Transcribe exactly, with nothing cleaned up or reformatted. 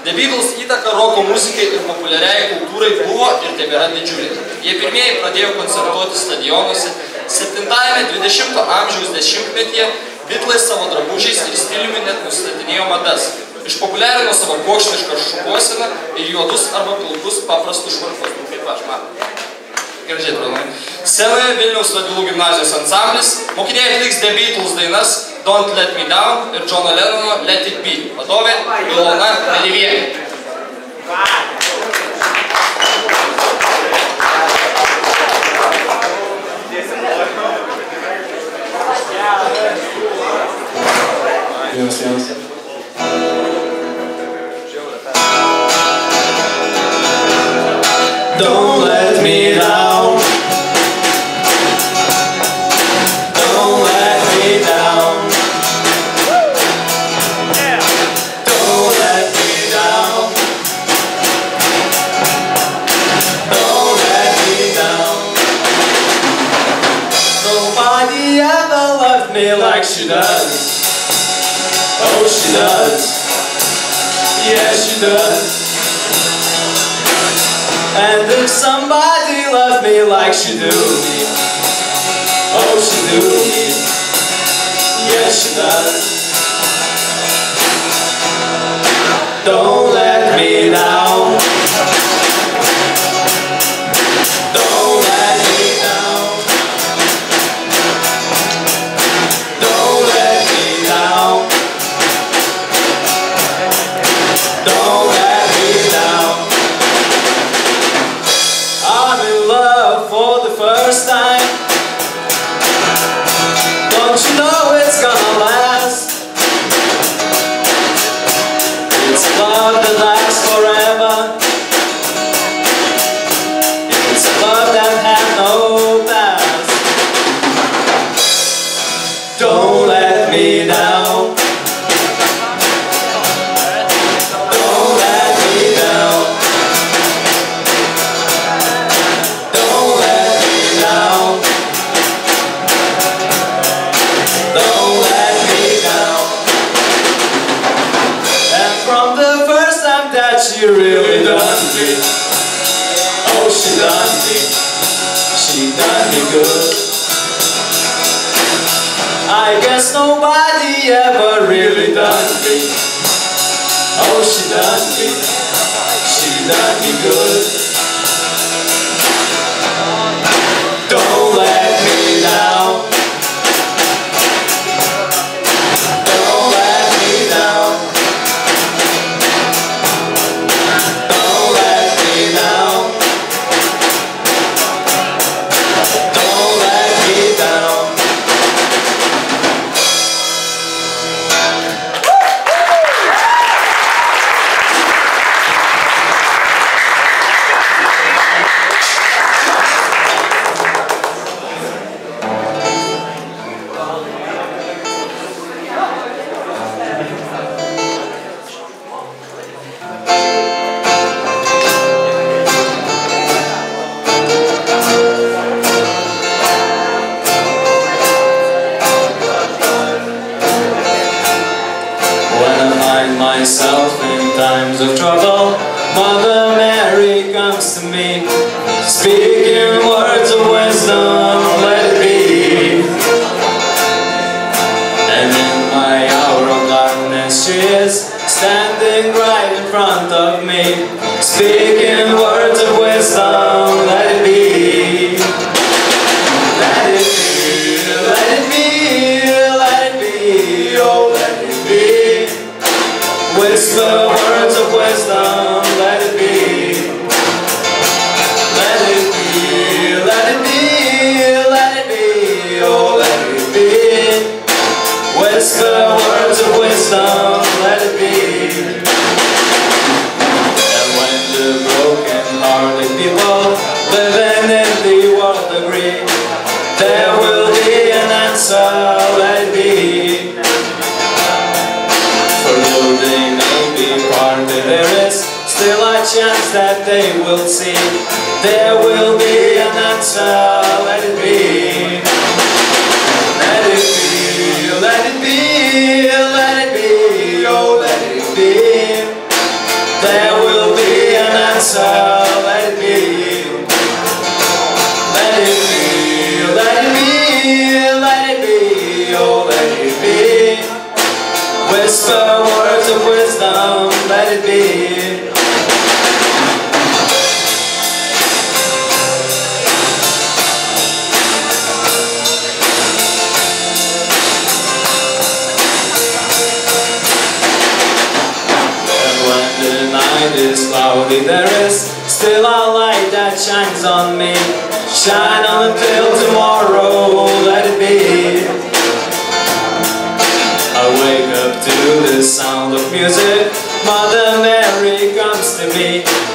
The Beatles įtaka roko muzikai ir populiariai kultūrai buvo ir tebėra didžiulė. Jie pirmieji pradėjo koncertuoti stadionuose. Septintajame dvidešimto amžiaus dešimtmetyje Beatlai savo drabužiais ir stiliumi net nustatinėjo madas. Išpopuliarino savo kuokštišką šukuoseną ir juodus arba pilkus paprastus švarkus, kaip aš matau. Gražiai atrodo. Scenoje Vilniaus Radvilų gimnazijos ansamblis. Mokiniai atliks The Beatles dainas Don't Let Me Down ir Johno Lennono Let It Be. Vadovė Ilona Melivienė. Yes, yes. Don't let me down. Don't let me down. Don't let me down. Don't let me down. Nobody ever loved me like she does. Oh, she does. Yeah, she does. And if somebody loved me like she do me, oh, she do me, yes, she does. Don't let me down. Don't let me down. Don't let me down. Don't let me down. I'm in love for the first time. Don't you know it's gonna last? It's love that lasts forever. It's love that had no past. Don't let me down. Don't let me down. Don't let me down. Don't let me down. And from the first time that she really done me, oh, she done me, she done me good. I guess nobody ever really done me, oh, she done me, she done me good. Don't let me down. Don't let me down. Don't let me down. Don't let me down. Myself in times of trouble, Mother Mary comes to me, speaking words of wisdom, let it be. And in my hour of darkness she is standing right in front of me, speaking words of wisdom, let it be. Let it be, let it be, let it be, oh let it be. Whisper words of wisdom, let it be. Let it be, let it be, let it be, oh let it be. Whisper words of wisdom, let it be. And when the broken-hearted people living in the world agree, there will be an answer, let it be. For though they may be parted, there is still a chance that they will see. There will be an answer, let it be. Let it be, let it be, let it be, oh let it be. Whisper words of wisdom, let it be. And when the night is cloudy, there is still a light that shines on me. Shine on until tomorrow, let it be. I wake up to the sound of music. Mother Mary comes to me.